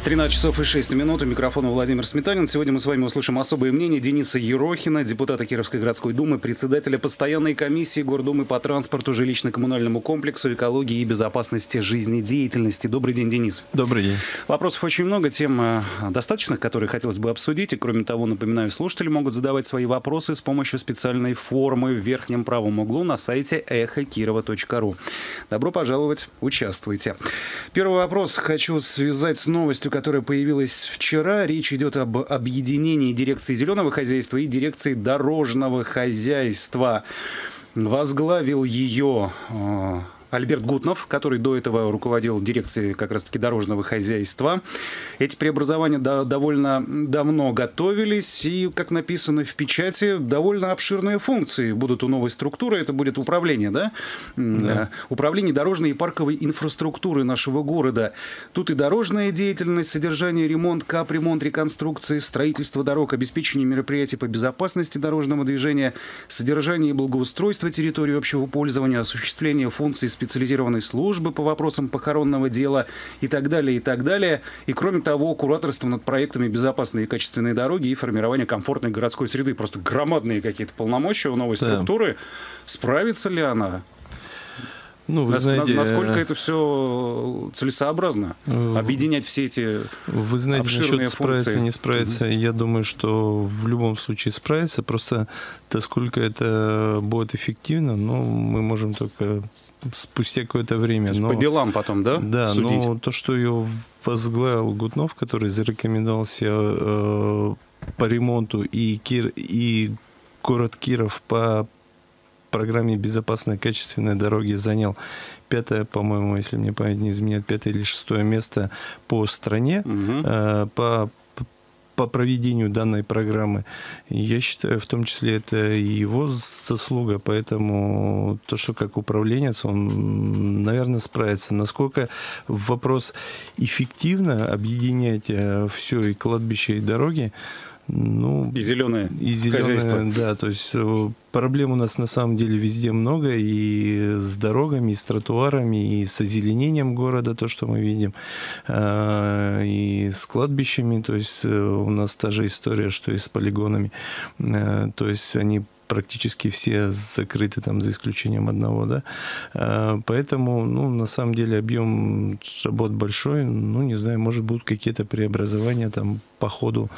13 часов и 6 минут. У микрофона Владимир Сметанин. Сегодня мы с вами услышим особое мнение Дениса Ерохина, депутата Кировской городской думы, председателя постоянной комиссии Гордумы по транспорту, жилищно-коммунальному комплексу, экологии и безопасности жизнедеятельности. Добрый день, Денис. Добрый день. Вопросов очень много, тем достаточно, которые хотелось бы обсудить. И, кроме того, напоминаю, слушатели могут задавать свои вопросы с помощью специальной формы в верхнем правом углу на сайте эхокирова.ру. Добро пожаловать, участвуйте. Первый вопрос хочу связать с новостью, которая появилась вчера. Речь идет об объединении дирекции зеленого хозяйства и дирекции дорожного хозяйства. Возглавил ее Альберт Гутнов, который до этого руководил дирекцией как раз-таки дорожного хозяйства. Эти преобразования довольно давно готовились, и, как написано в печати, довольно обширные функции будут у новой структуры. Это будет управление, да? Да. Управление дорожной и парковой инфраструктуры нашего города. Тут и дорожная деятельность, содержание, ремонт, капремонт, реконструкции, строительство дорог, обеспечение мероприятий по безопасности дорожного движения, содержание и благоустройство территории общего пользования, осуществление функций специализированной службы по вопросам похоронного дела и так далее, и так далее. И, кроме того, кураторство над проектами безопасной и качественной дороги и формирование комфортной городской среды. Просто громадные какие-то полномочия у новой структуры. Справится ли она? Ну, вы знаете, насколько это все целесообразно? Объединять все эти вы знаете, обширные насчет функции? Справиться, не справиться, я думаю, что в любом случае справится. Просто насколько это будет эффективно, ну, мы можем только спустя какое-то время. По делам потом, да? Да, судить? Но то, что ее возглавил Гутнов, который зарекомендовался по ремонту, и город Киров по программе безопасной качественной дороги занял 5-е, по-моему, если мне память не изменяет, 5-е или 6-е место по стране, по проведению данной программы. Я считаю, в том числе это и его заслуга, поэтому то, что как управленец, он, наверное, справится. Насколько вопрос эффективно объединять все, и кладбище, и дороги, ну, и зеленое хозяйство. Да, то есть проблем у нас на самом деле везде много, и с дорогами, и с тротуарами, и с озеленением города, то, что мы видим, и с кладбищами, то есть у нас та же история, что и с полигонами, то есть они практически все закрыты, там, за исключением одного, да. Поэтому, ну, на самом деле объем работ большой, ну, не знаю, может, будут какие-то преобразования там по ходу,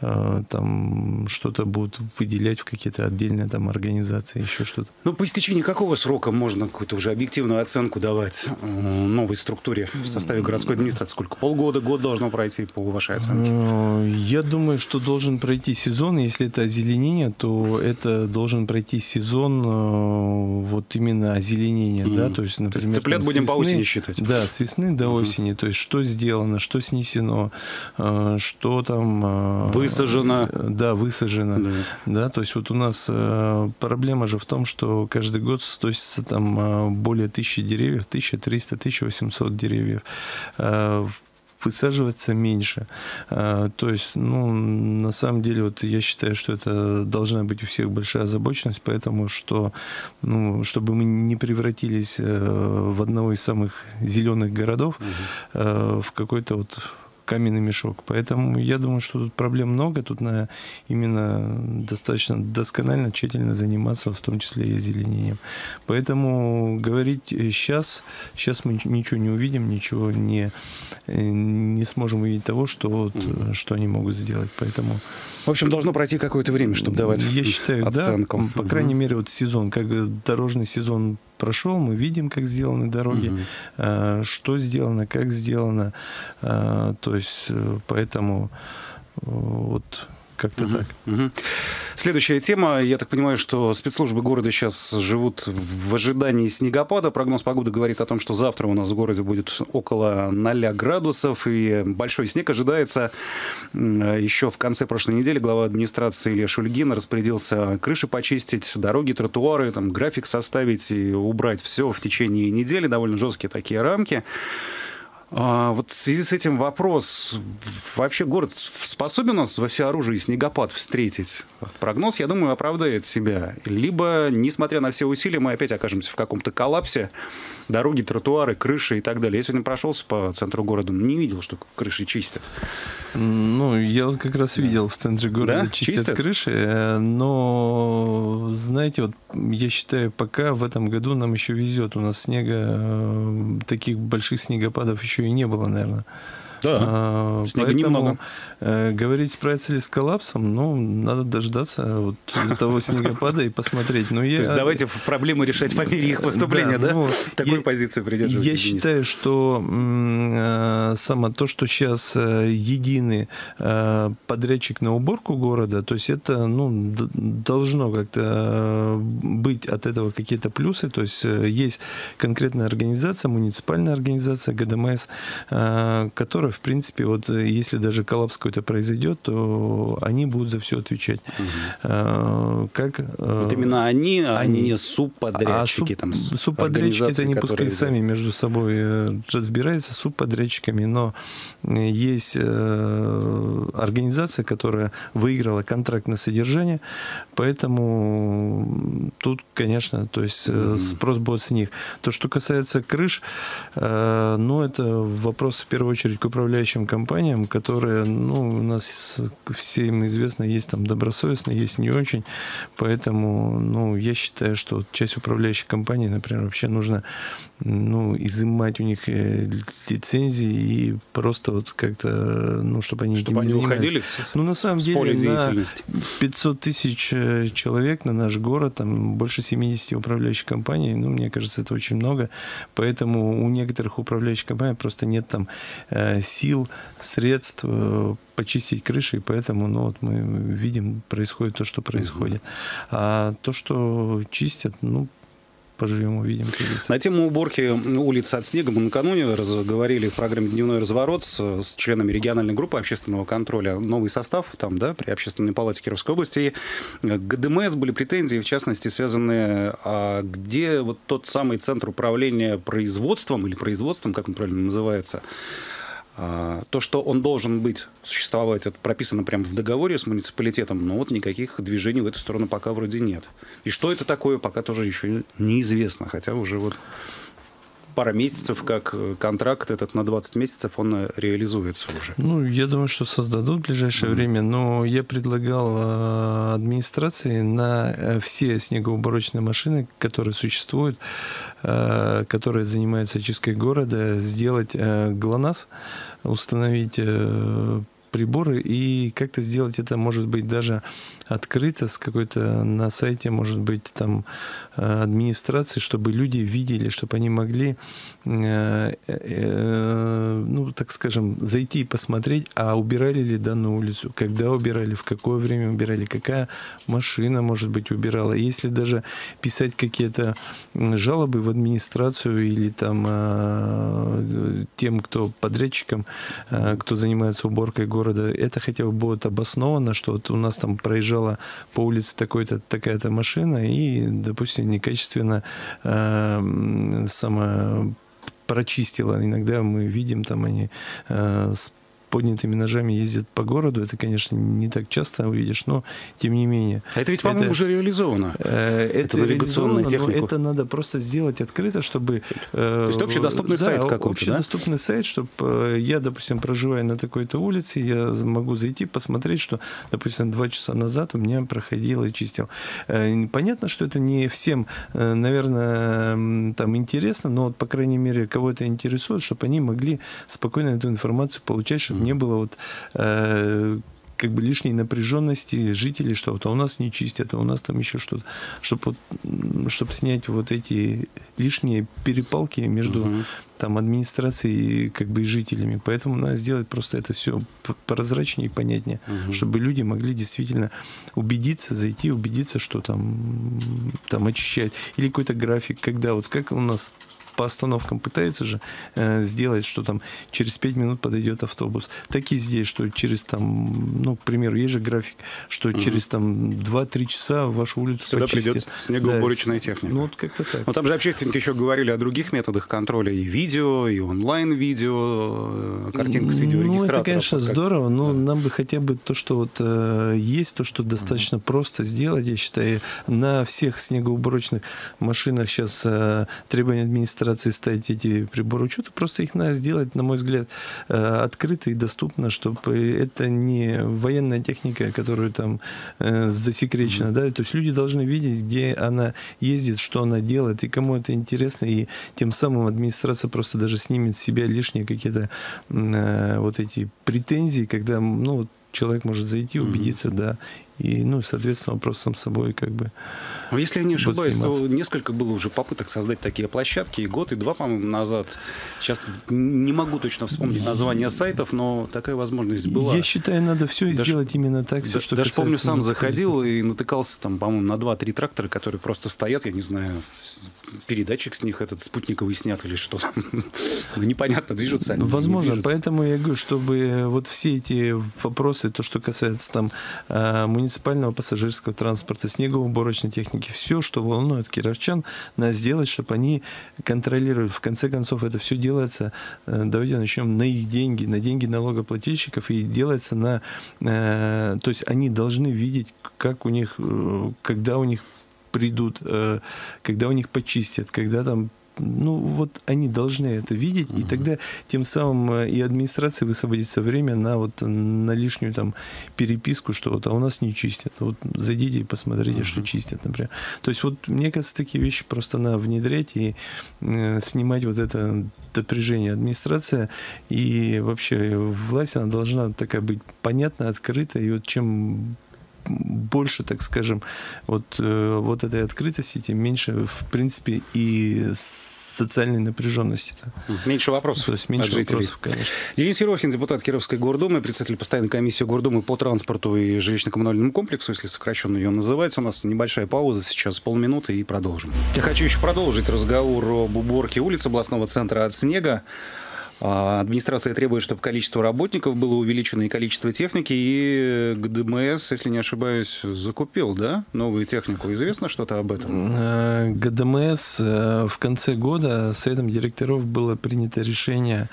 там что-то будут выделять в какие-то отдельные там организации, еще что-то. Ну, по истечении какого срока можно какую-то уже объективную оценку давать новой структуре в составе городской администрации? Сколько? Полгода, год должно пройти по вашей оценке? Я думаю, что должен пройти сезон. Если это озеленение, то это должен пройти сезон вот именно озеленения, да, то есть, например, цыплят будем по осени считать? Да, с весны до осени, то есть что сделано, что снесено, что там высажено. Да, высажено. Да, то есть вот у нас проблема же в том, что каждый год сносится там более 1000 деревьев, 1300-1800 деревьев. Высаживаться меньше. То есть, ну, на самом деле, вот я считаю, что это должна быть у всех большая озабоченность, поэтому что, ну, чтобы мы не превратились в одного из самых зеленых городов, в какой-то вот каменный мешок. Поэтому я думаю, что тут проблем много, тут надо именно достаточно досконально, тщательно заниматься, в том числе и озеленением. Поэтому говорить сейчас мы ничего не увидим, ничего не сможем увидеть того, что, вот, что они могут сделать. Поэтому... В общем, должно пройти какое-то время, чтобы давать оценку. Я считаю, да, по крайней мере, вот сезон, как дорожный сезон прошел, мы видим, как сделаны дороги, что сделано, как сделано. То есть, поэтому вот как-то так. Следующая тема. Я так понимаю, что спецслужбы города сейчас живут в ожидании снегопада. Прогноз погоды говорит о том, что завтра у нас в городе будет около 0 градусов, и большой снег ожидается. Еще в конце прошлой недели глава администрации Илья Шульгин распорядился крыши почистить, дороги, тротуары, там, график составить и убрать все в течение недели. Довольно жесткие такие рамки. Вот в связи с этим вопрос. Вообще город способен у нас во всеоружии снегопад встретить? Прогноз, я думаю, оправдает себя. Либо, несмотря на все усилия, мы опять окажемся в каком-то коллапсе. Дороги, тротуары, крыши и так далее. Я сегодня прошелся по центру города, не видел, что крыши чистят. Ну, я вот как раз видел в центре города, да? чистят крыши, но, знаете, вот я считаю, пока в этом году нам еще везет. У нас снега, таких больших снегопадов еще и не было, наверное. Да, снега поэтому немного. Говорить, справиться ли с коллапсом, ну, надо дождаться вот того снегопада и посмотреть. Но То есть давайте проблемы решать по мере их поступления, да? Ну, Такую позицию придерживаетесь, Я считаю, что само то, что сейчас единый подрядчик на уборку города, то есть это, ну, должно как-то быть от этого какие-то плюсы. То есть есть конкретная организация, муниципальная организация ГДМС, которая, в принципе, вот если даже коллапс какой-то произойдет, то они будут за все отвечать. Как, вот именно они, а не субподрядчики. Субподрядчики, это не пускай сами между собой разбираются с субподрядчиками, но есть организация, которая выиграла контракт на содержание, поэтому тут, конечно, то есть спрос будет с них. То, что касается крыш, ну, это вопрос в первую очередь к управляющим компаниям, которые, ну, у нас всем известно, есть там добросовестные, есть не очень, поэтому, ну, я считаю, что часть управляющих компаний, например, вообще нужно, ну, изымать у них лицензии и просто вот как-то, ну, чтобы они уходили ну, на самом деле, на 500 тысяч человек на наш город, там больше 70 управляющих компаний, ну, мне кажется, это очень много, поэтому у некоторых управляющих компаний просто нет там сил, средств почистить крыши, и поэтому, ну, вот мы видим, происходит то, что происходит. А то, что чистят, ну, поживем, увидим. На тему уборки улиц от снега мы накануне говорили в программе «Дневной разворот» с членами региональной группы общественного контроля. Новый состав там, да, при Общественной палате Кировской области. И к ГДМС были претензии, в частности, связанные, где вот тот самый центр управления производством, или производством, как он правильно называется, то, что он должен быть, существовать, это прописано прямо в договоре с муниципалитетом, но вот никаких движений в эту сторону пока вроде нет. И что это такое, пока тоже еще неизвестно, хотя уже вот пара месяцев, как контракт этот на 20 месяцев, он реализуется уже. Ну, я думаю, что создадут в ближайшее время, но я предлагал администрации на все снегоуборочные машины, которые существуют, которые занимаются очисткой города, сделать ГЛОНАСС, установить приборы и как-то сделать это, может быть, даже открыто с какой-то на сайте, может быть, там администрации, чтобы люди видели, чтобы они могли, ну, так скажем, зайти и посмотреть, а убирали ли данную улицу, когда убирали, в какое время убирали, какая машина, может быть, убирала. Если даже писать какие-то жалобы в администрацию или там тем, кто подрядчикам, кто занимается уборкой города, это хотя бы будет обосновано, что вот у нас там проезжала по улице такая-то машина и, допустим, некачественно прочистила. Иногда мы видим, там они с поднятыми ножами ездят по городу. Это, конечно, не так часто увидишь, но тем не менее. А это ведь, по-моему, уже реализовано. Это навигационная техника. Это надо просто сделать открыто, чтобы... То есть общедоступный сайт какой-то, общедоступный сайт, чтобы я, допустим, проживая на такой-то улице, я могу зайти, посмотреть, что, допустим, 2 часа назад у меня проходил и чистил. Понятно, что это не всем, наверное, там интересно, но, по крайней мере, кого это интересует, чтобы они могли спокойно эту информацию получать, чтобы не было вот как бы лишней напряженности жителей, что вот, а у нас не чистят, а у нас там еще что-то, чтобы снять вот эти лишние перепалки между там администрацией как бы и жителями. Поэтому надо сделать просто это все прозрачнее и понятнее, чтобы люди могли действительно убедиться, зайти, убедиться, что там очищать. Или какой-то график, когда вот как у нас по остановкам пытаются же сделать, что там через 5 минут подойдет автобус. Так и здесь, что через там, ну, к примеру, есть же график, что через там 2-3 часа вашу улицу сюда почистят. придет снегоуборочная техника. Ну, вот как-то так. Но там же общественники еще говорили о других методах контроля, и видео, и онлайн-видео, картинка с видеорегистратора. Ну, это, конечно, здорово, но нам бы хотя бы то, что вот есть, то, что достаточно просто сделать, я считаю. На всех снегоуборочных машинах сейчас требования администрации ставить эти приборы учета, просто их надо сделать, на мой взгляд, открыто и доступно, чтобы это не военная техника, которую там засекречена, да, то есть люди должны видеть, где она ездит, что она делает, и кому это интересно, и тем самым администрация просто даже снимет с себя лишние какие-то вот эти претензии, когда, ну, человек может зайти, убедиться, да, и, ну, соответственно, вопрос сам собой как бы... Если я не ошибаюсь, то несколько было уже попыток создать такие площадки, и год, и два, по-моему, назад. Сейчас не могу точно вспомнить название сайтов, но такая возможность была. Я считаю, надо все сделать именно так, все, что даже помню, сам заходил и натыкался там, по-моему, на 2-3 трактора, которые просто стоят, я не знаю, передатчик с них этот спутниковый снят или что там. Непонятно, движутся они. Возможно, поэтому я говорю, чтобы вот все эти вопросы, то, что касается там муниципального пассажирского транспорта, снегоуборочной техники, все, что волнует кировчан, надо сделать, чтобы они контролировали. В конце концов, это все делается, давайте начнем на их деньги, на деньги налогоплательщиков, и делается на... То есть они должны видеть, как у них, когда у них придут, когда у них почистят, когда там... Ну, вот они должны это видеть, и тогда тем самым и администрации высвободится время на лишнюю там переписку, что вот, а у нас не чистят. Вот зайдите и посмотрите, что чистят, например. То есть вот, мне кажется, такие вещи просто надо внедрять и снимать вот это напряжение. Администрация и вообще власть, она должна такая быть понятна, открыта, и вот чем больше, так скажем, вот этой открытости, тем меньше, в принципе, и социальной напряженности. Меньше вопросов. То есть меньше вопросов, конечно. Денис Ерохин, депутат Кировской гордумы, председатель постоянной комиссии гордумы по транспорту и жилищно-коммунальному комплексу, если сокращенно ее называется. У нас небольшая пауза, сейчас полминуты, и продолжим. Я хочу еще продолжить разговор об уборке улиц областного центра от снега. Администрация требует, чтобы количество работников было увеличено и количество техники, и ГДМС, если не ошибаюсь, закупил, да, новую технику. Известно что-то об этом? ГДМС в конце года Советом директоров было принято решение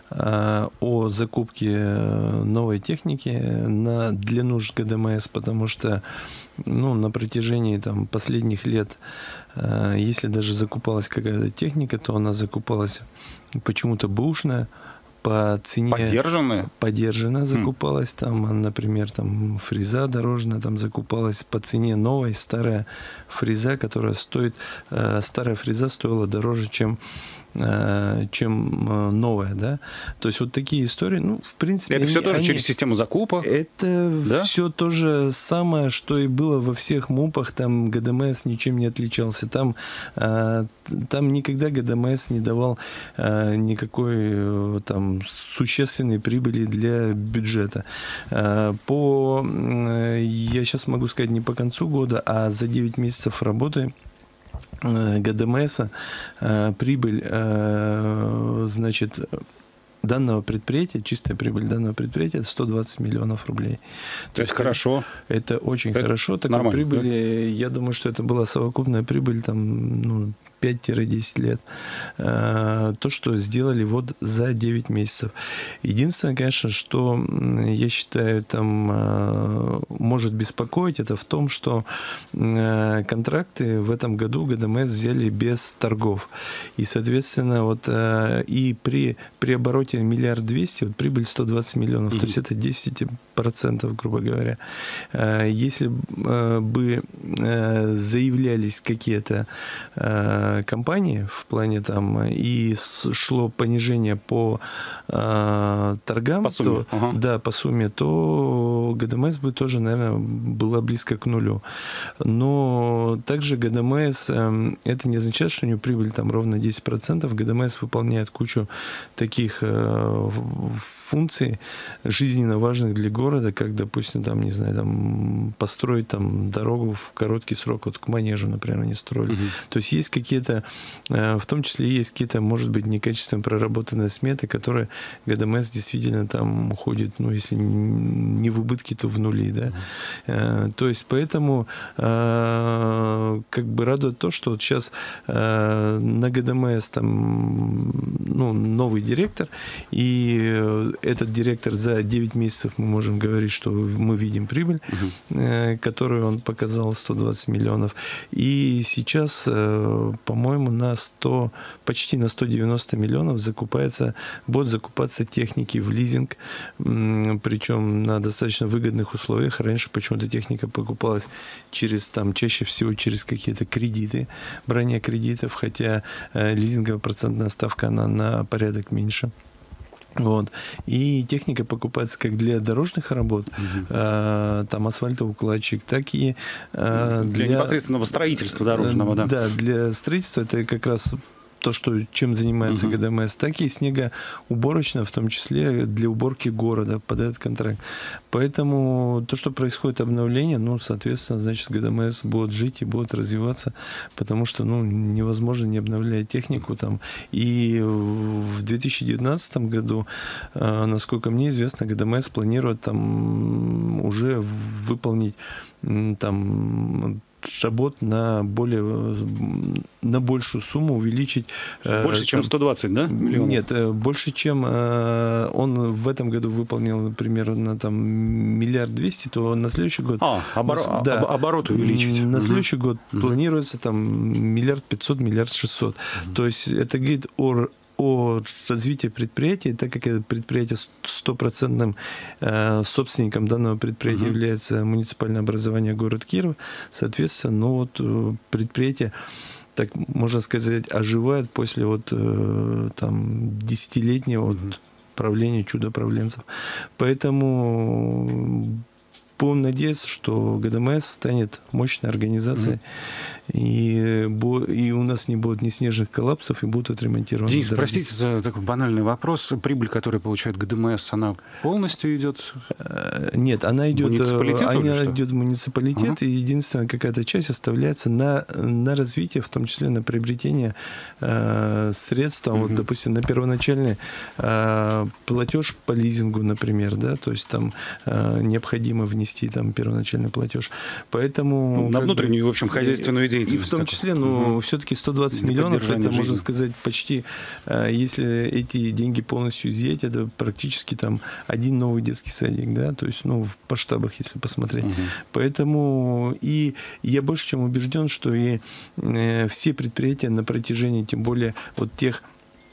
о закупке новой техники для нужд ГДМС, потому что на протяжении там, последних лет, если даже закупалась какая-то техника, то она закупалась почему-то бэушная, по цене... Подержанная закупалась. Там, например, там, фреза дорожная там закупалась по цене новой, старая фреза, которая стоит... Старая фреза стоила дороже, чем новая, да. То есть вот такие истории, в принципе... Это все тоже через систему закупа? Это все то же самое, что и было во всех МУПах, там ГДМС ничем не отличался. Там никогда ГДМС не давал никакой там существенной прибыли для бюджета. Я сейчас могу сказать не по концу года, а за 9 месяцев работы ГДМС прибыль, значит, данного предприятия, чистая прибыль данного предприятия 120 миллионов рублей. То есть хорошо. Это очень хорошо. Такой прибыли, да? Я думаю, что это была совокупная прибыль там, 5-10 лет. То, что сделали вот за 9 месяцев. Единственное, конечно, что я считаю, там может беспокоить, это в том, что контракты в этом году ГДМС взяли без торгов. И, соответственно, вот и при обороте 1 200 000 000, вот прибыль 120 миллионов. То есть это 10%, грубо говоря. Если бы заявлялись какие-то компании в плане там и шло понижение по торгам, по сумме. По сумме, то ГДМС бы тоже, наверное, была близко к нулю. Но также ГДМС, это не означает, что у него прибыль там ровно 10%. ГДМС выполняет кучу таких функций жизненно важных для города, как, допустим, там, не знаю, там, построить там дорогу в короткий срок, вот к Манежу, например, они строили. То есть есть какие-то где-то, в том числе есть какие-то, может быть, некачественно проработанные сметы, которые ГДМС действительно там уходит, ну, если не в убытки, то в нули, да. То есть, поэтому как бы радует то, что вот сейчас на ГДМС там, ну, новый директор, и этот директор за 9 месяцев мы можем говорить, что мы видим прибыль, которую он показал, 120 миллионов. И сейчас, по-моему, почти на 190 миллионов будут закупаться техники в лизинг, причем на достаточно выгодных условиях. Раньше почему-то техника покупалась чаще всего через какие-то кредиты, брание кредитов, хотя лизинговая процентная ставка, она на порядок меньше. Вот. И техника покупается как для дорожных работ, там асфальтоукладчик, так и для непосредственного строительства дорожного. Да, для строительства это как раз то, чем занимается ГДМС, так и снегоуборочная, в том числе для уборки города под этот контракт. Поэтому то, что происходит обновление, ну, соответственно, значит, ГДМС будет жить и будет развиваться, потому что, ну, невозможно не обновлять технику там. И в 2019 году, насколько мне известно, ГДМС планирует там уже выполнить там работ на большую сумму, увеличить. Больше, чем 120, да, миллионов? Нет, больше, чем он в этом году выполнил, например, на там 1 200 000 000, то на следующий год... Оборот увеличить. На следующий год планируется там 1 500 000 000, 1 600 000 000. То есть это говорит о развитии предприятия, так как это предприятие 100% собственником данного предприятия является муниципальное образование город Киров, соответственно, ну вот предприятие, так можно сказать, оживает после вот там 10-летнего правления чудо-правленцев. Поэтому будем надеяться, что ГДМС станет мощной организацией, и у нас не будет ни снежных коллапсов, и будут отремонтированы. Денис, простите за такой банальный вопрос. Прибыль, которую получает ГДМС, она полностью идет? Нет, она идет в муниципалитет, и единственная какая-то часть оставляется на развитие, в том числе на приобретение средств, вот, допустим, на первоначальный платеж по лизингу, например, да, то есть там необходимо внести там первоначальный платеж. Поэтому... на внутреннюю, в общем, хозяйственную деятельность. И в том числе, все-таки 120 миллионов, это, можно сказать, почти, если эти деньги полностью изъять, это практически там один новый детский садик, да, то есть, ну, в масштабах, если посмотреть. Поэтому и я больше чем убежден, что и все предприятия на протяжении, тем более вот тех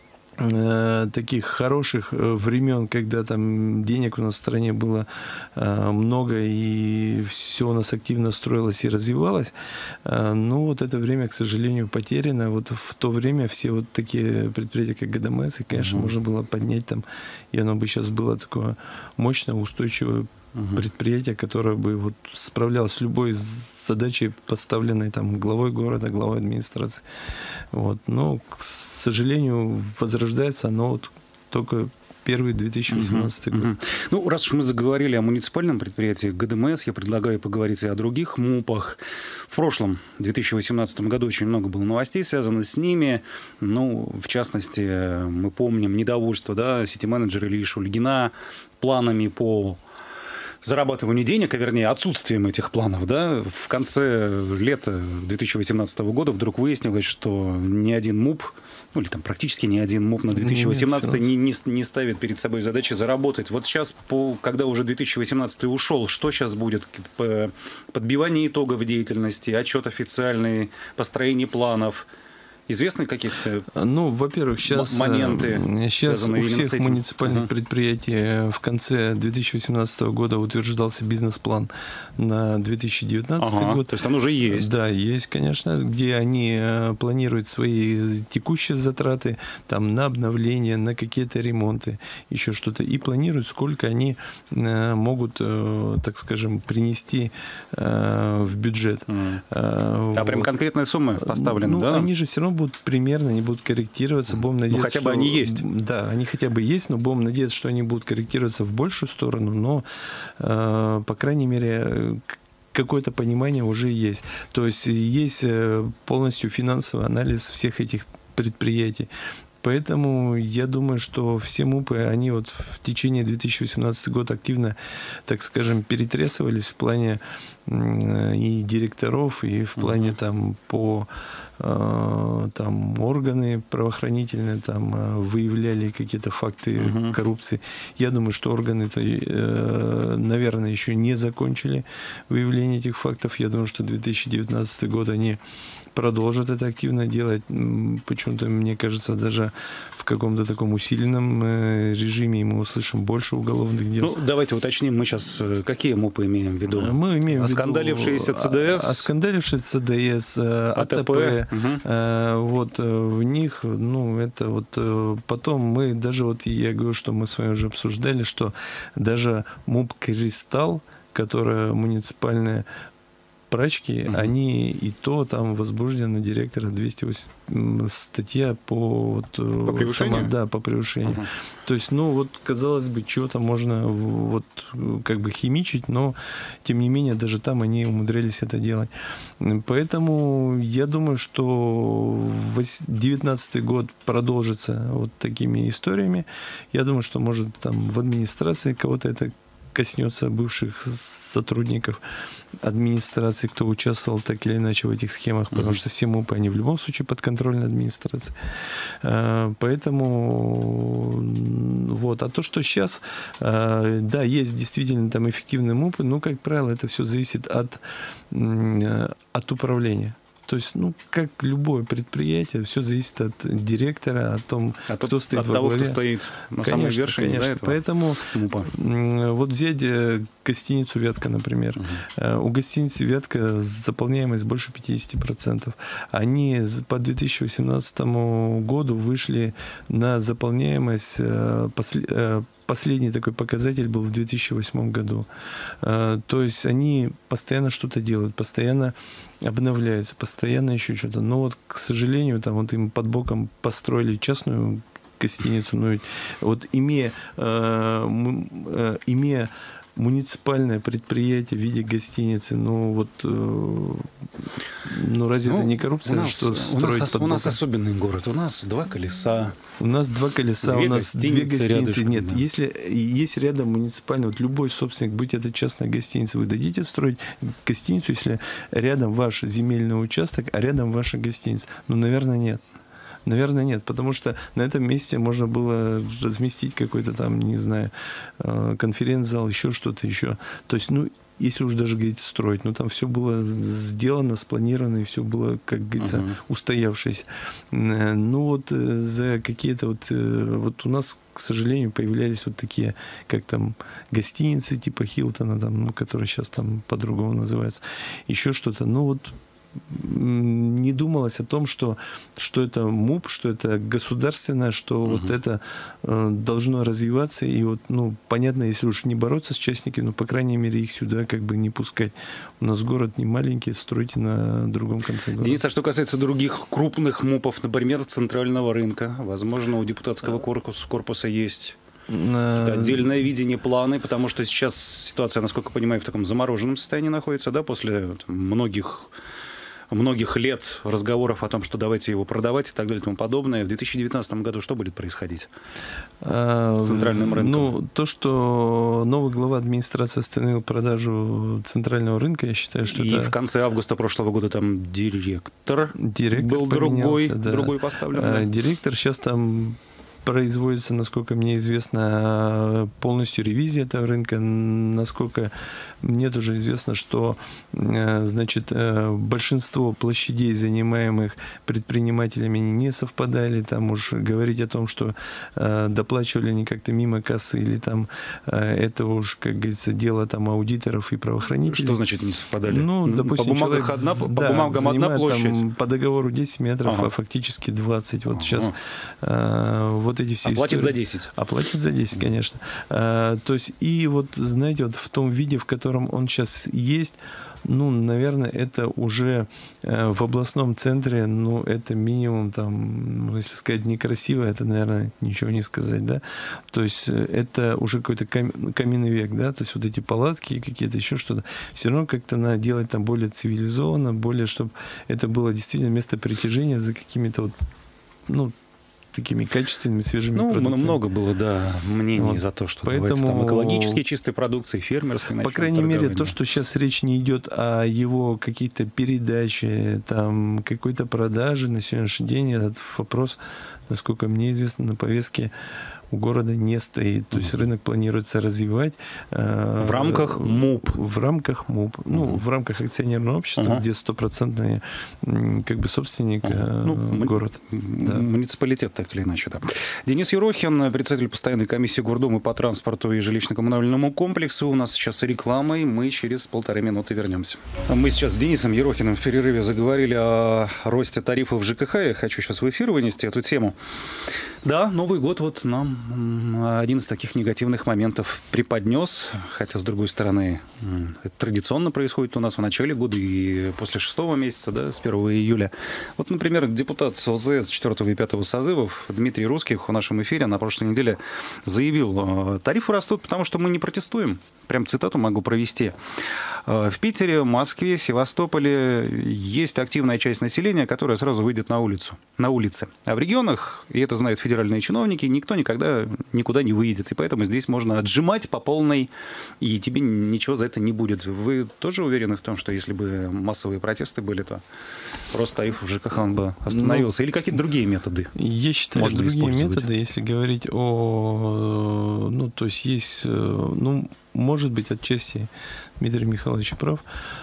таких хороших времен, когда там денег у нас в стране было много, и все у нас активно строилось и развивалось, но вот это время, к сожалению, потеряно. Вот в то время все вот такие предприятия, как ГДМС, и, конечно, можно было поднять там, и оно бы сейчас было такое мощное, устойчивое предприятие, которое бы вот справлялось с любой задачей, поставленной там главой города, главой администрации. Вот. Но, к сожалению, возрождается оно вот только первый 2018 год. Ну, раз уж мы заговорили о муниципальном предприятии ГДМС, я предлагаю поговорить и о других МУПах. В прошлом, 2018 году, очень много было новостей, связанных с ними. Ну, в частности, мы помним недовольство, да, сити-менеджера Ильи Шульгина планами по зарабатыванию денег, а вернее отсутствием этих планов, да, в конце лета 2018 года вдруг выяснилось, что ни один МУП, ну или там практически ни один МУП на 2018 не ставит перед собой задачи заработать. Вот сейчас, когда уже 2018 ушел, что сейчас будет? Подбивание итогов деятельности, отчет официальный, построение планов? Известны какие-то во-первых, сейчас моменты, сейчас у всех муниципальных предприятий в конце 2018 года утверждался бизнес-план на 2019 год. То есть он уже есть? Да, есть, конечно, где они планируют свои текущие затраты там, на обновление, на какие-то ремонты, еще что-то, и планируют, сколько они могут, так скажем, принести в бюджет. Прям конкретная сумма поставлена, да? Они же все равно будут примерно, они будут корректироваться. Будем надеяться, хотя бы они есть. Да, они хотя бы есть, но будем надеяться, что они будут корректироваться в большую сторону, но, по крайней мере, какое-то понимание уже есть. То есть есть полностью финансовый анализ всех этих предприятий. Поэтому я думаю, что все МУПы, они вот в течение 2018 года активно, так скажем, перетрясывались в плане и директоров, и в плане там по там органы правоохранительные там выявляли какие-то факты коррупции. Я думаю, что органы-то, наверное, еще не закончили выявление этих фактов. Я думаю, что 2019 год они продолжат это активно делать. Почему-то, мне кажется, даже в каком-то таком усиленном режиме мы услышим больше уголовных дел. Ну, давайте уточним, мы сейчас какие МУПы имеем в виду? Мы имеем в виду оскандалившиеся ЦДС, оскандалившиеся ЦДС, АТП. Вот в них, ну, это вот потом мы даже, вот я говорю, что мы с вами уже обсуждали, что даже МУП «Кристалл», которая муниципальная, прачки, они и то там возбуждена директора 208 статья по превышению? Да, по превышению. То есть, ну вот, казалось бы, что-то можно вот как бы химичить, но тем не менее даже там они умудрялись это делать. Поэтому я думаю, что 2019 год продолжится вот такими историями. Я думаю, что может там в администрации кого-то это коснется, бывших сотрудников администрации, кто участвовал так или иначе в этих схемах, потому что все МУПы, они в любом случае подконтрольны администрации. Поэтому вот. А то, что сейчас, да, есть действительно там эффективные МУПы, но, как правило, это все зависит от управления. То есть, ну, как любое предприятие, все зависит от директора, о том, кто стоит во главе. От того, кто стоит на самой вершине. Конечно. Да, поэтому МУПа. Вот взять гостиницу «Вятка», например. У гостиницы «Вятка» заполняемость больше 50%. Они по 2018 году вышли на заполняемость, последний такой показатель был в 2008 году. То есть они постоянно что-то делают, постоянно обновляются, постоянно еще что-то. Но вот, к сожалению, там вот им под боком построили частную гостиницу, но вот имея муниципальное предприятие в виде гостиницы, ну вот, ну разве это не коррупция, что строить под боком? У нас особенный город, у нас 2 колеса. У нас 2 колеса, у нас 2 гостиницы. Рядышком, нет, да. Если есть рядом муниципальный, вот любой собственник, будь это частная гостиница, вы дадите строить гостиницу, если рядом ваш земельный участок, а рядом ваша гостиница? Ну, наверное, нет. Наверное, нет, потому что на этом месте можно было разместить какой-то там, не знаю, конференц-зал, еще что-то еще. То есть, ну, если уж даже, говорить, строить, ну, там все было сделано, спланировано, и все было, как говорится, устоявшееся. Ну, вот за какие-то вот у нас, к сожалению, появлялись вот такие, как там, гостиницы типа Хилтона, там, ну, которые сейчас там по-другому называются, еще что-то. Ну, вот не думалось о том, что это МУП, что это государственное, что вот это должно развиваться. И вот, ну, понятно, если уж не бороться с частниками, но, по крайней мере, их сюда как бы не пускать. У нас город не маленький, стройте на другом конце города. Денис, а что касается других крупных МУПов, например, центрального рынка, возможно, у депутатского корпуса есть отдельное видение, планы, потому что сейчас ситуация, насколько я понимаю, в таком замороженном состоянии находится, да, после многих лет разговоров о том, что давайте его продавать и так далее и тому подобное. В 2019 году что будет происходить с центральным рынком? Ну, то, что новый глава администрации остановил продажу центрального рынка, я считаю, что и в конце августа прошлого года там директор был другой поставлен. Да? Директор сейчас там производится, насколько мне известно, полностью ревизия этого рынка. Насколько мне тоже известно, что, значит, большинство площадей, занимаемых предпринимателями, не совпадали. Там уж говорить о том, что доплачивали они как-то мимо кассы, или там это уж, как говорится, дело там аудиторов и правоохранителей. Что значит не совпадали? Ну, допустим, по бумагам одна площадь? Там, по договору 10 метров, а фактически 20. Вот сейчас вот вот эти все Оплатит истории. за 10. Оплатит за 10, конечно. То есть, и вот, знаете, вот в том виде, в котором он сейчас есть, ну, наверное, это уже в областном центре, ну, это минимум там, если сказать некрасиво, это, наверное, ничего не сказать, да. То есть это уже какой-то каменный век, да, то есть вот эти палатки какие-то, еще что-то. Все равно как-то надо делать там более цивилизованно, более, чтобы это было действительно место притяжения за какими-то вот, ну, такими качественными, свежими продуктами. Много было, да, мнений вот. за то, что Поэтому, там экологически чистой продукции, фермерской. По крайней мере, то, что сейчас речь не идет о его каких-то передаче, там, какой-то продаже на сегодняшний день, этот вопрос, насколько мне известно, на повестке у города не стоит. То есть рынок планируется развивать. В рамках МУП. В рамках МУП. Ну, в рамках акционерного общества, где стопроцентный как бы собственник город. Да. Муниципалитет, так или иначе, да. Денис Ерохин, председатель постоянной комиссии Гордумы по транспорту и жилищно-коммунальному комплексу. У нас сейчас реклама, и мы через 1,5 минуты вернемся. Мы сейчас с Денисом Ерохиным в перерыве заговорили о росте тарифов в ЖКХ. Я хочу сейчас в эфир вынести эту тему. Да, Новый год вот нам один из таких негативных моментов преподнес, хотя, с другой стороны, это традиционно происходит у нас в начале года и после 6-го месяца, да, с 1 июля. Вот, например, депутат ОЗ с 4 и 5 созывов Дмитрий Русских в нашем эфире на прошлой неделе заявил, тарифы растут, потому что мы не протестуем. Прям цитату могу провести. В Питере, Москве, Севастополе есть активная часть населения, которая сразу выйдет на улицы. А в регионах, и это знают федеральные чиновники, никто никогда никуда не выйдет. И поэтому здесь можно отжимать по полной, и тебе ничего за это не будет. Вы тоже уверены в том, что если бы массовые протесты были, то рост тарифов в ЖКХ он бы остановился? Или какие-то другие методы? Я считаю, можно другие методы, если говорить о... Ну, то есть есть... Ну, может быть, отчасти Дмитрий Михайлович прав,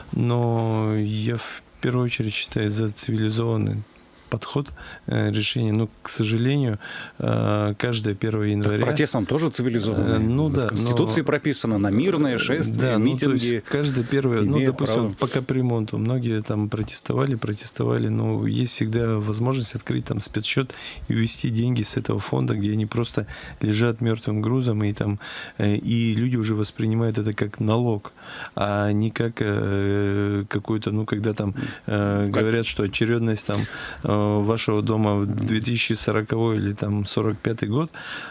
но я в первую очередь считаю за цивилизованный подход решения. Но, к сожалению, каждое 1 января... Так протест он тоже цивилизованный. Ну, да, в Конституции прописано на мирное шествие, да, митинги. То есть каждое 1, ну, допустим, по капремонту многие там протестовали, но есть всегда возможность открыть там спецсчет и увести деньги с этого фонда, где они просто лежат мертвым грузом, и там и люди уже воспринимают это как налог, а не как какой-то, ну, когда там говорят, что очередность там вашего дома в 2040 или там 45 год,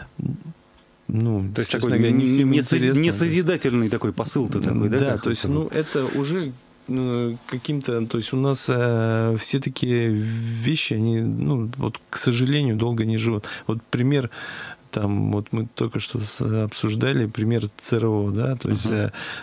ну, то есть такой несозидательный такой посыл-то такой, да? Да, то есть, ну, это уже каким-то, то есть у нас все такие вещи, они, ну, вот, к сожалению, долго не живут. Вот пример. Там, вот мы только что обсуждали пример ЦРО, да, то есть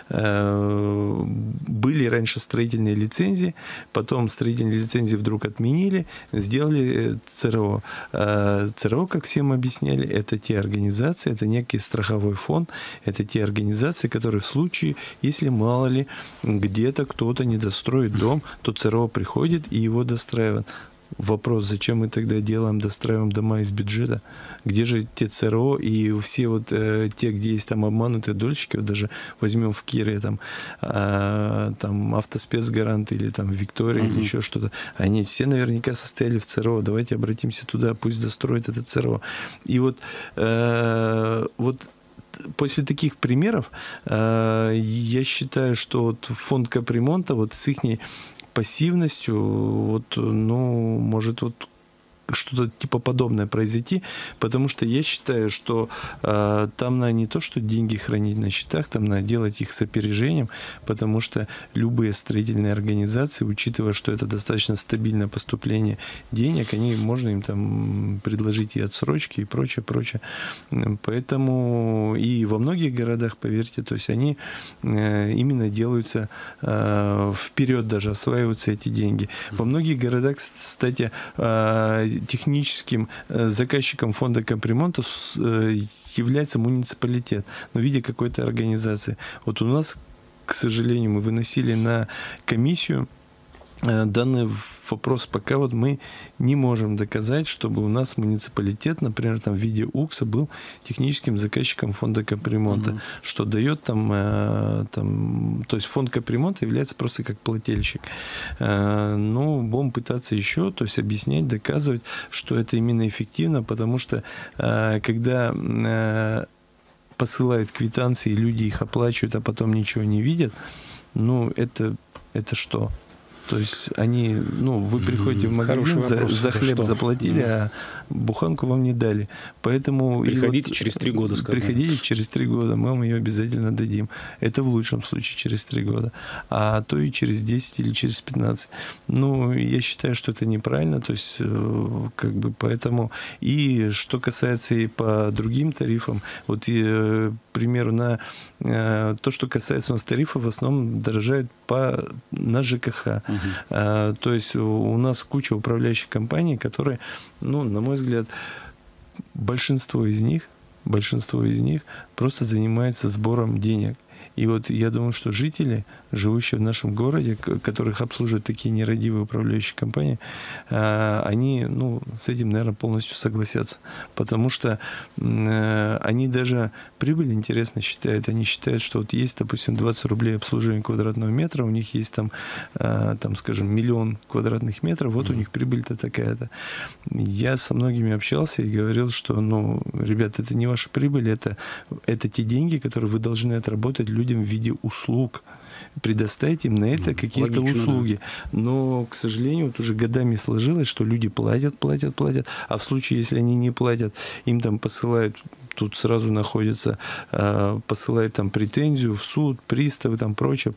были раньше строительные лицензии, потом строительные лицензии вдруг отменили, сделали ЦРО. ЦРО, как всем объясняли, это те организации, это некий страховой фонд, это те организации, которые в случае, если мало ли где-то кто-то не достроит дом, то ЦРО приходит и его достраивает. Вопрос, зачем мы тогда достраиваем дома из бюджета? Где же те ЦРО и все вот те, где есть там обманутые дольщики, вот даже возьмем в Кирове там Автоспецгарант или там Виктория или еще что-то, они все наверняка состояли в ЦРО. Давайте обратимся туда, пусть достроят это ЦРО. И вот после таких примеров я считаю, что вот фонд капремонта вот с ихней пассивностью, вот, ну, может вот что-то типа подобное произойти, потому что я считаю, что там надо не то, что деньги хранить на счетах, там надо делать их с опережением, потому что любые строительные организации, учитывая, что это достаточно стабильное поступление денег, можно им там предложить и отсрочки, и прочее, прочее. Поэтому и во многих городах, поверьте, то есть они именно делаются вперед даже, осваиваются эти деньги. Во многих городах, кстати, техническим заказчиком фонда капремонта является муниципалитет, но в виде какой-то организации. Вот у нас, к сожалению, мы выносили на комиссию данный вопрос пока вот мы не можем доказать, чтобы у нас муниципалитет, например, там в виде УКСа был техническим заказчиком фонда капремонта, что дает там, то есть фонд капремонта является просто как плательщик. Но будем пытаться еще, то есть объяснять, доказывать, что это именно эффективно, потому что когда посылают квитанции, люди их оплачивают, а потом ничего не видят, ну, это что? То есть они, вы приходите в магазин, за хлеб заплатили, а буханку вам не дали. Поэтому приходите через 3 года, сказали. Приходите через 3 года, мы вам ее обязательно дадим. Это в лучшем случае через 3 года. А то и через 10 или через 15. Я считаю, что это неправильно. То есть, поэтому... И что касается и по другим тарифам, вот, к примеру, на то, что касается у нас тарифов, в основном дорожают на ЖКХ. То есть у нас куча управляющих компаний, которые, на мой взгляд, большинство из них просто занимается сбором денег. И вот я думаю, что жители, живущие в нашем городе, которых обслуживают такие нерадивые управляющие компании, они, с этим, наверное, полностью согласятся. Потому что они даже прибыль интересно считают. Они считают, что вот есть, допустим, 20 рублей обслуживания квадратного метра, у них есть там, скажем, 1 000 000 квадратных метров, вот у них прибыль-то такая-то. Я со многими общался и говорил, что, ребят, это не ваша прибыль, это те деньги, которые вы должны отработать людям в виде услуг. Предоставить им на это какие-то услуги. Да. Но, к сожалению, вот уже годами сложилось, что люди платят, а в случае, если они не платят, им там посылают, тут сразу находится, посылают там претензию в суд, приставы, там прочее.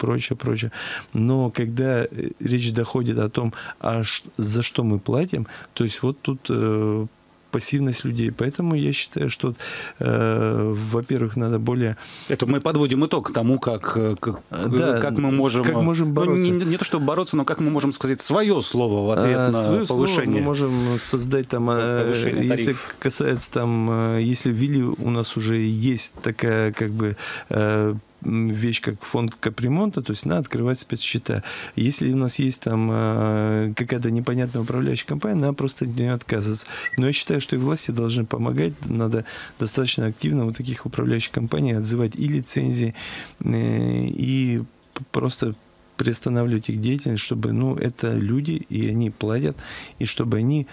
Но когда речь доходит о том, за что мы платим, то есть вот тут пассивность людей. Поэтому я считаю, что, во-первых, надо более... Это мы подводим итог тому, как мы можем... Как можем бороться. Не то, чтобы бороться, но как мы можем сказать свое слово в ответ на свое повышение. Слово мы можем создать там... Если касается там... Если ввели, у нас уже есть такая вещь, как фонд капремонта, то есть надо открывать спецсчета. Если у нас есть там какая-то непонятная управляющая компания, надо просто от нее отказываться. Но я считаю, что и власти должны помогать. Надо достаточно активно у таких управляющих компаний отзывать и лицензии, и просто приостанавливать их деятельность, чтобы, это люди, и они платят, и чтобы они,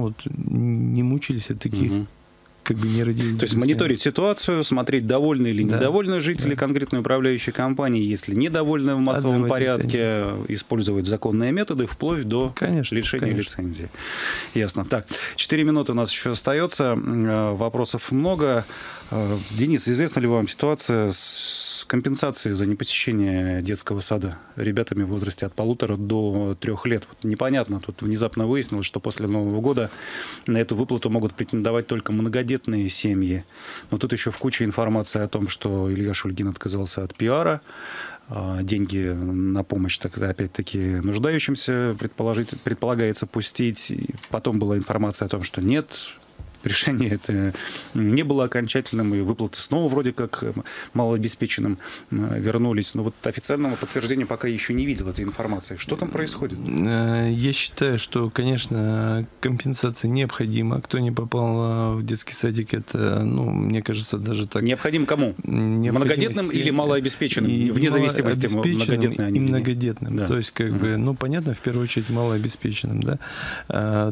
не мучились от таких нерадивых. То есть мониторить ситуацию, смотреть, довольны или недовольны жители конкретной управляющей компании, если недовольны в массовом порядке, использовать законные методы вплоть до лишения лицензии. Ясно. Так, 4 минуты у нас еще остается, вопросов много. Денис, известна ли вам ситуация с компенсацией за непосещение детского сада ребятами в возрасте от 1,5 до 3 лет? Вот непонятно, тут внезапно выяснилось, что после Нового года на эту выплату могут претендовать только многодетные семьи. Но тут еще в куче информации о том, что Илья Шульгин отказался от пиара, деньги на помощь, опять-таки, нуждающимся предполагается пустить. И потом была информация о том, что нет, решение это не было окончательным, и выплаты снова вроде как малообеспеченным вернулись. Но вот официального подтверждения пока еще не видел этой информации. Что там происходит? Я считаю, что, конечно, компенсация необходима. Кто не попал в детский садик, это, мне кажется, даже так... Необходимо кому? Многодетным или малообеспеченным? Вне зависимости, многодетные они. И многодетным. Да. То есть, понятно, в первую очередь, малообеспеченным, да?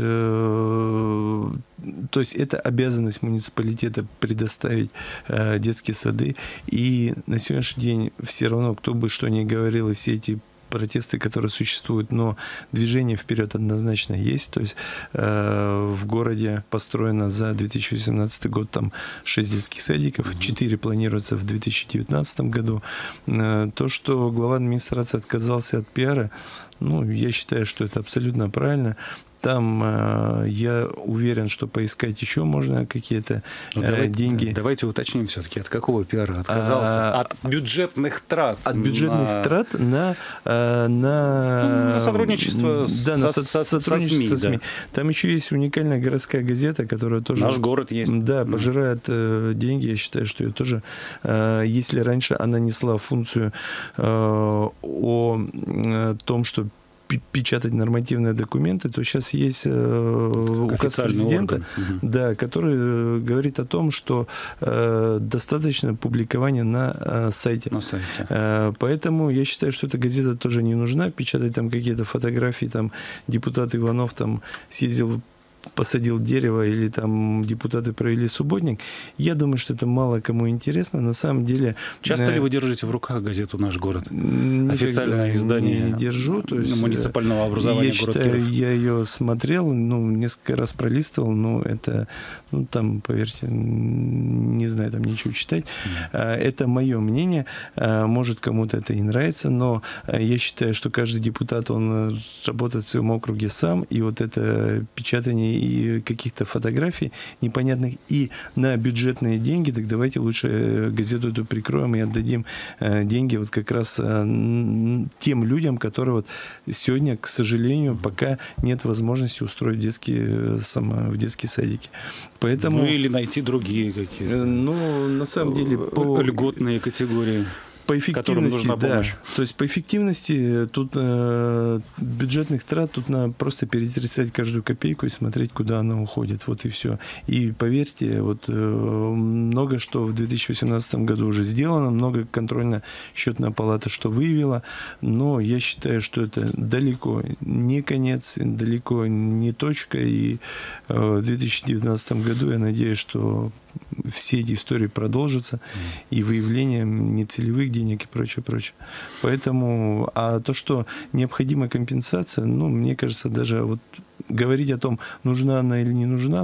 То есть это обязанность муниципалитета предоставить детские сады. И на сегодняшний день все равно, кто бы что ни говорил, и все эти протесты, которые существуют, но движение вперед однозначно есть. То есть в городе построено за 2018 год там 6 детских садиков, 4 планируется в 2019 году. То, что глава администрации отказался от пиара, я считаю, что это абсолютно правильно. Там я уверен, что поискать еще можно какие-то деньги. Давайте уточним все-таки, от какого пиара отказался? От бюджетных трат. От бюджетных трат на сотрудничество со СМИ. Да. Там еще есть уникальная городская газета, которая тоже... Наш город есть. Да, пожирает деньги. Я считаю, что ее тоже... Если раньше она несла функцию о том, что печатать нормативные документы, то сейчас есть указ президента, да, который говорит о том, что достаточно публикования на сайте. Поэтому я считаю, что эта газета тоже не нужна. Печатать там какие-то фотографии, там депутат Иванов там съездил, посадил дерево, или там депутаты провели субботник. Я думаю, что это мало кому интересно. На самом деле... Часто ли вы держите в руках газету «Наш город»? Официальное издание не держу. То есть, муниципального образования я город считаю, Киров. Я ее смотрел, несколько раз пролистывал, но это, там, поверьте, не знаю, там ничего читать. Это мое мнение. Может, кому-то это и нравится, но я считаю, что каждый депутат, он работает в своем округе сам, и вот это печатание и каких-то фотографий непонятных и на бюджетные деньги, так давайте лучше газету эту прикроем и отдадим деньги вот как раз тем людям, которые вот сегодня, к сожалению, пока нет возможности устроить в детские садики. Поэтому, или найти другие какие-то. На самом деле, льготные категории. По эффективности, да. То есть по эффективности тут бюджетных трат, тут надо просто перетрясать каждую копейку и смотреть, куда она уходит. Вот и все. И поверьте, вот много что в 2018 году уже сделано, много контрольно-счетная палата что выявила, но я считаю, что это далеко не конец, далеко не точка. И в 2019 году я надеюсь, что все эти истории продолжатся, и выявление нецелевых денег и прочее, прочее. Поэтому, а то, что необходима компенсация, мне кажется, даже вот говорить о том, нужна она или не нужна,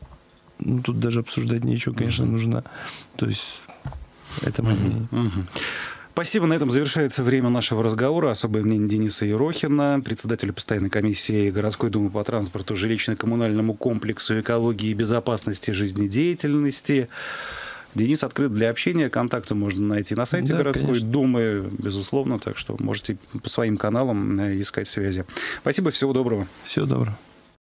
тут даже обсуждать нечего, конечно, нужна. То есть, это мое мнение. Спасибо. На этом завершается время нашего разговора. Особое мнение Дениса Ерохина, председателя постоянной комиссии городской думы по транспорту, жилищно-коммунальному комплексу, экологии и безопасности жизнедеятельности. Денис открыт для общения. Контакты можно найти на сайте городской думы, безусловно. Так что можете по своим каналам искать связи. Спасибо. Всего доброго. Всего доброго.